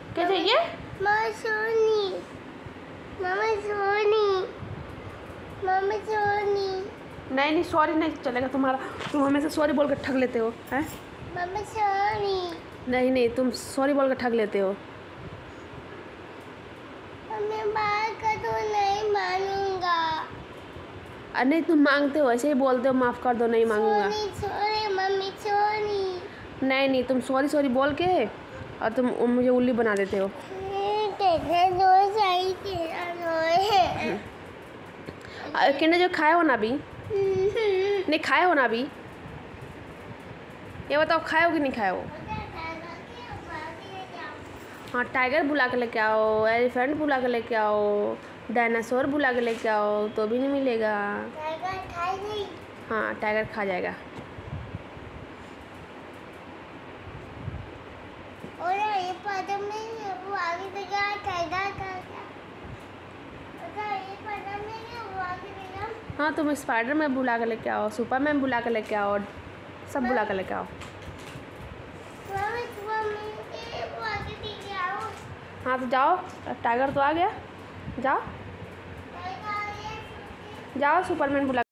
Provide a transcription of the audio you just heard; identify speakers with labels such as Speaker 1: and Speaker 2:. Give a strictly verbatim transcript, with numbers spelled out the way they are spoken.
Speaker 1: क्या चाहिए?
Speaker 2: मामा सोनी, मामा सोनी, मामा सोनी।
Speaker 1: नहीं नहीं सॉरी नहीं चलेगा तुम्हारा, तुम हमेशा सॉरी बोल कर ठग लेते हो हैं।
Speaker 2: मामा सोनी।
Speaker 1: नहीं नहीं तुम सॉरी बोल कर ठग लेते हो।
Speaker 2: मैं बात कर तो नहीं मानूंगा।
Speaker 1: अरे नहीं तुम मांगते हो, ऐसे ही बोलते हो माफ़ कर दो, नहीं मांगूंगा।
Speaker 2: Soni sorry mummy Soni.
Speaker 1: नहीं नहीं तुम सॉरी सॉरी बोल के और तुम मुझे उल्ली बना देते हो। किंडर जो खाए हो ना अभी? नहीं खाए हो ना अभी? ये बताओ खाए हो कि नहीं खाए हो? हाँ टाइगर बुला के लेके आओ, एलिफेंट बुला के लेके आओ, डायनासोर बुला के लेके आओ तो भी नहीं मिलेगा।
Speaker 2: टाइगर खाएगी?
Speaker 1: हाँ टाइगर खा जाएगा।
Speaker 2: और ये पदम में वो आगे देगा टाइगर का क्या? अच्छा ये पदम में वो आगे देगा।
Speaker 1: हाँ तुम स्पाइडर मैन बुला के लेके आओ, सुपरमैन बुला के लेके आओ, सब बुला के लेके आओ। हाँ तो जाओ, टाइगर तो आ गया, जाओ जाओ सुपरमैन बुला